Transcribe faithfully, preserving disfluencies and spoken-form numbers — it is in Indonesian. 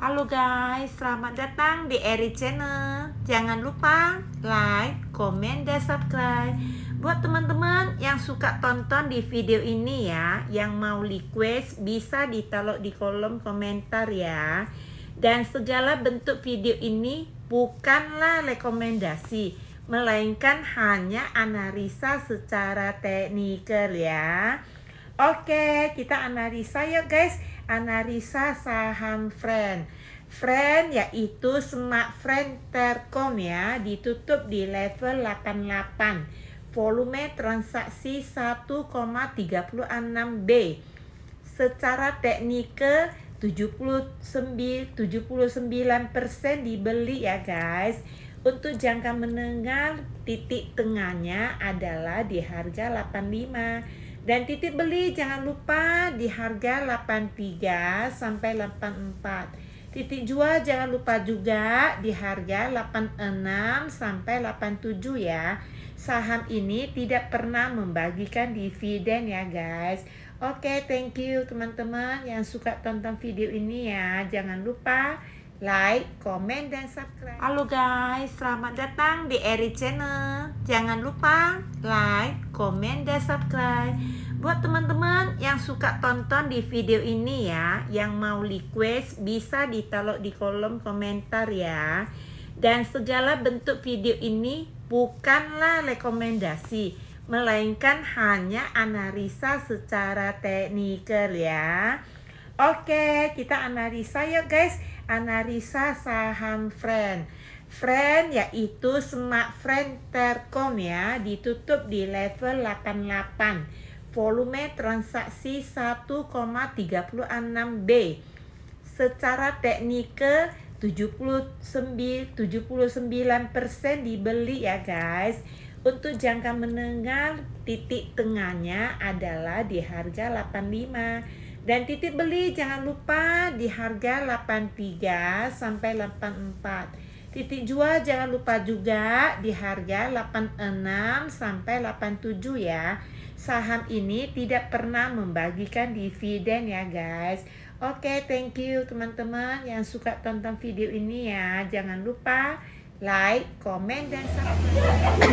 Halo guys, selamat datang di Eri Channel. Jangan lupa like, komen, dan subscribe. Buat teman-teman yang suka tonton di video ini ya, yang mau request bisa ditaruh di kolom komentar ya. Dan segala bentuk video ini bukanlah rekomendasi, melainkan hanya analisa secara teknikal ya. Oke, kita analisa yuk guys. Analisa saham Friend. Friend yaitu Smart Friend Telkom ya, ditutup di level delapan puluh delapan. Volume transaksi satu koma tiga enam B. Secara teknikal tujuh puluh sembilan persen dibeli ya guys. Untuk jangka menengah, titik tengahnya adalah di harga delapan puluh lima. Dan titik beli jangan lupa di harga delapan puluh tiga sampai delapan puluh empat. Titik jual jangan lupa juga di harga delapan puluh enam sampai delapan puluh tujuh ya. Saham ini tidak pernah membagikan dividen ya guys. Oke, thank you teman-teman yang suka tonton video ini ya. Jangan lupa like, komen, dan subscribe. Halo guys, selamat datang di Eri Channel. Jangan lupa like, komen, dan subscribe. Buat teman-teman yang suka tonton di video ini ya, yang mau request bisa ditaruh di kolom komentar ya. Dan segala bentuk video ini bukanlah rekomendasi, melainkan hanya analisa secara teknikal ya. Oke, kita analisa yuk guys. Analisa saham Friend. Friend yaitu Smart Friend Telkom ya, ditutup di level delapan puluh delapan. Volume transaksi satu koma tiga enam B. Secara teknikal tujuh puluh sembilan persen dibeli ya guys. Untuk jangka menengah, titik tengahnya adalah di harga delapan puluh lima. Dan titik beli jangan lupa di harga delapan puluh tiga sampai delapan puluh empat. Titik jual jangan lupa juga di harga delapan puluh enam sampai delapan puluh tujuh ya. Saham ini tidak pernah membagikan dividen ya guys. Oke, thank you teman-teman yang suka tonton video ini ya. Jangan lupa like, komen, dan subscribe.